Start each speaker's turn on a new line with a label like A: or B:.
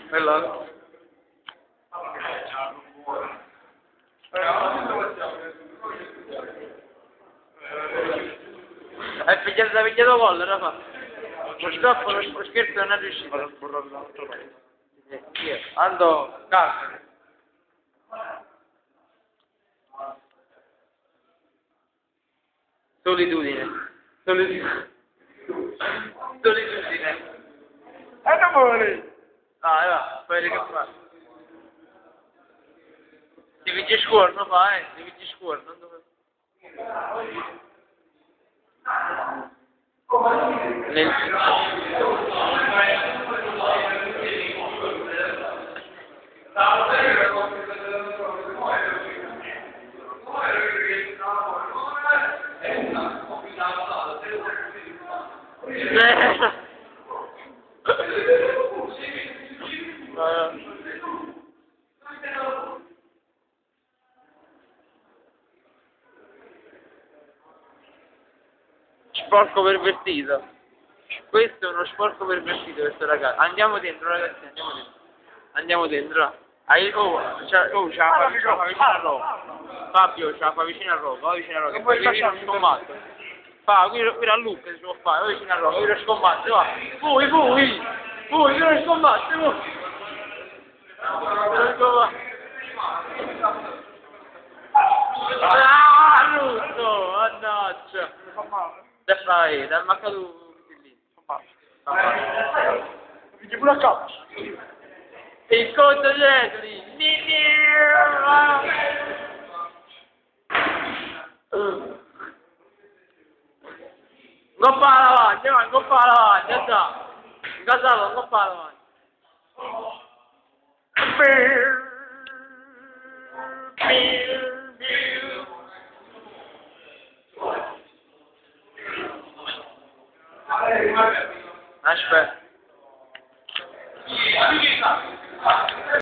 A: Bello. Hai pigliato gol, Rafa. Lo stop, lo scherzo non è riuscito. Ando, calma. Solitudine. Solitudine.
B: Amore!
A: Va, poi ricappare. Devi ci scuola, non fa, devi ci scuola, non dove... Nel... Sporco pervertito. Questo è uno sporco pervertito, questo ragazzo. Andiamo dentro, ragazzi, andiamo dentro. Andiamo dentro. Ce la fa vicino al rogo. Fabio, ce la fa vicino al rogo, vicino al rogo.
B: Non puoi
A: lasciare un scombatto. Fa, qui a Luca si può fare, vicino al rogo, qui lo scombatto, va. Voi, qui lo scombatto, voi. Ah, Russo, mannaggia. Che fai? Dal mancato lì.
B: Vedi pure a capo.
A: Il conto dietro lì. Goppa davanti, goppa davanti, andà. Casato, goppa davanti. Aspetta.